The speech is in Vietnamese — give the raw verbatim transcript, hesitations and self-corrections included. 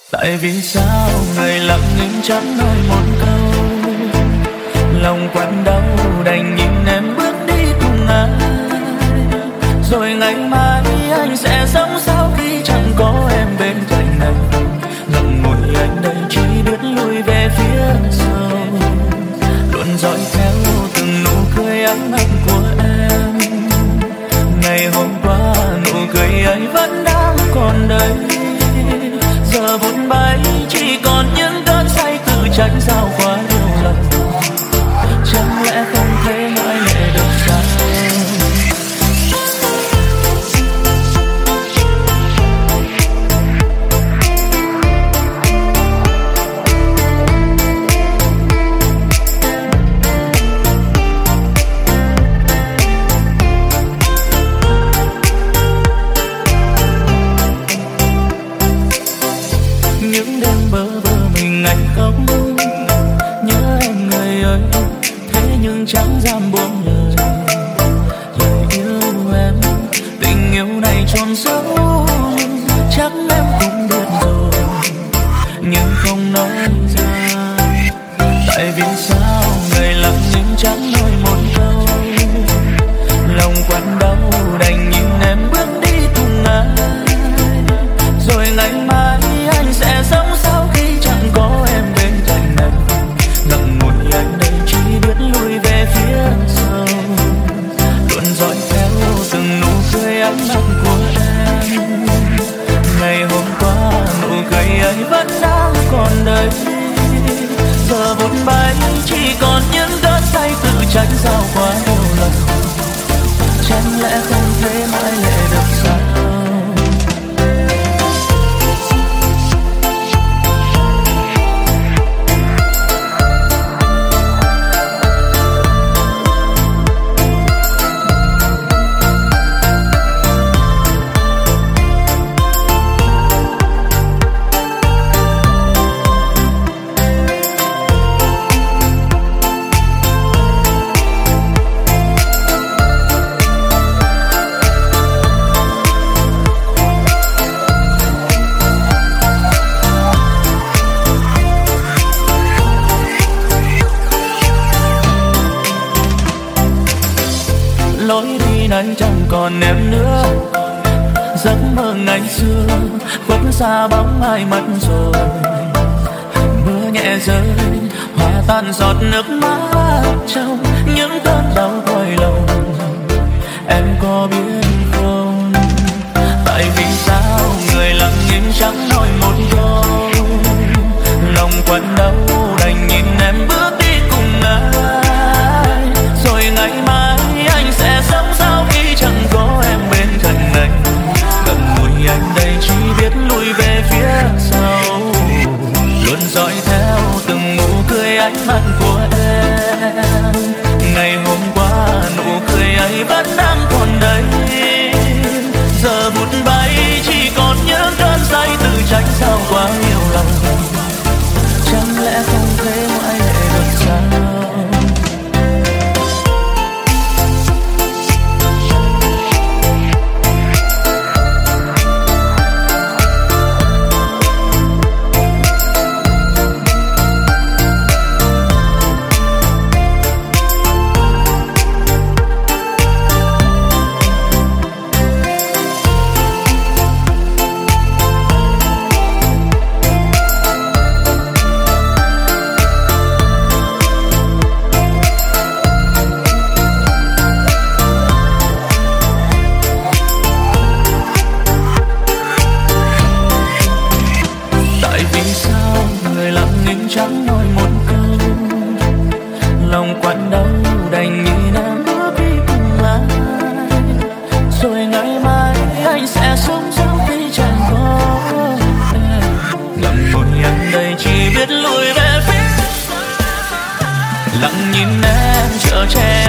Tại vì sao người lặng im chẳng nói một câu, lòng quặn đau đành nhìn em bước đi cùng ai. Rồi ngày mai anh sẽ sống sao khi chẳng có em bên cạnh anh. Ngậm ngùi anh đây chỉ biết lùi về phía sau, luôn dõi theo từng nụ cười ấm áp của em. Ngày hôm qua nụ cười ấy vẫn đang còn đây, giờ vụt bay chỉ còn những cơn say tự trách sao quá nhiều lần. Chẳng lẽ không thể mãi lệ được sao? Những đêm bơ vơ mình anh khóc nhớ em người ơi, thế nhưng chẳng dám buông lời. Lời yêu em, tình yêu này trôn sâu, chắc em cũng biết rồi nhưng không nói ra. Tại vì sao người lặng nhưng chẳng nói một câu, lòng quặn đau đành nhìn em bước đi cùng ai. Rồi ngày mai anh sẽ sống sao khi chẳng có em bên cạnh anh. Ngậm ngùi anh đây chỉ biết lùi về phía sau, luôn dõi theo từng nụ cười ấm áp của em. Ngày hôm qua nụ cười ấy vẫn đang còn đây, giờ vụt bay chỉ còn những cơn say tự trách sao quá nhiều lần. Chẳng lẽ không thể mãi lệ được sao? Lối đi này chẳng còn em nữa, giấc mơ ngày xưa khuất xa bóng ai mất rồi. Mưa nhẹ rơi hòa tan giọt nước mắt trong những cơn đau cõi lòng. Em có biết không, tại vì sao người lặng im chẳng nói một câu, lòng quặn đau đành nhìn em bước đi cùng ai. Rồi ngày mai anh sẽ sống sao khi chẳng có em bên cạnh anh. Ngậm ngùi anh đây chỉ biết lùi về phía sau, luôn dõi theo từng nụ cười ánh mắt của em. Ngày hôm qua nụ cười ấy vẫn đang còn đây, giờ vụt bay chỉ còn những cơn say tự trách sao quá nhiều lần. Chẳng lẽ không thể mãi lệ được sao? Chẳng nói một câu, lòng quặn đau đành nhìn em bước đi cùng ai. Rồi ngày mai anh sẽ sống sao khi chẳng có em. Ngậm ngùi anh đây chỉ biết lùi về phía, lặng nhìn em chở che